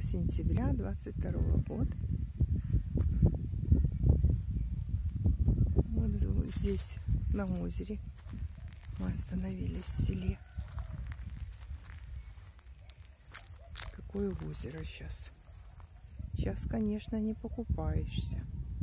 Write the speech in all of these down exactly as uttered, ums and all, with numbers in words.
сентября двадцать второго года. Вот здесь, на озере, мы остановились в селе. Какое озеро сейчас. Сейчас, конечно, не покупаешься.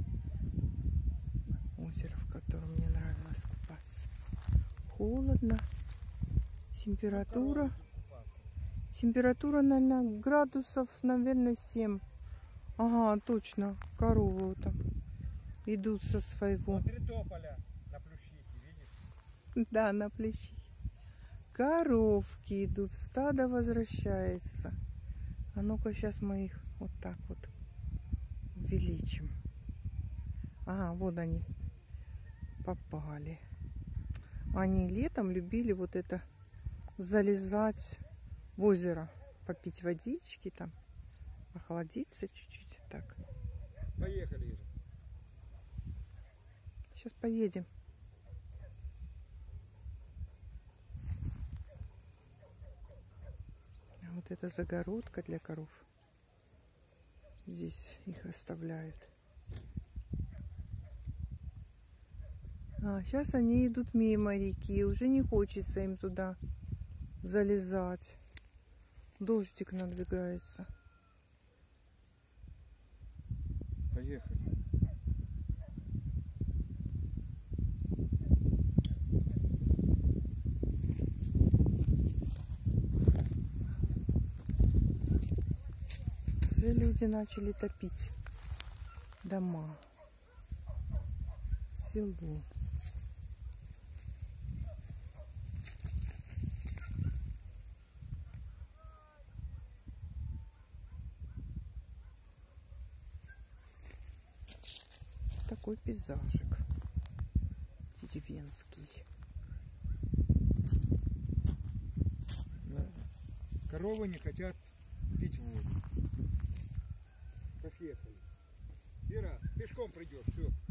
Озеро, в котором мне нравилось купаться. Холодно. Температура. Температура, наверное, градусов, наверное, семь. Ага, точно. Коровы там идут со своего. Смотри, тополя на плющихе, видишь? Да, на плещи. Коровки идут, стадо возвращается. А ну-ка, сейчас мы их вот так вот увеличим. Ага, вот они попали. Они летом любили вот это залезать в озеро, попить водички там, охладиться чуть-чуть. Так. Поехали же. Сейчас поедем. А вот это загородка для коров. Здесь их оставляют. А, сейчас они идут мимо реки. Уже не хочется им туда залезать. Дождик надвигается. Поехали. Уже люди начали топить дома. Село. Такой пейзажик деревенский. Да. Коровы не хотят пить воду. Поехали. Ира, пешком придешь, все.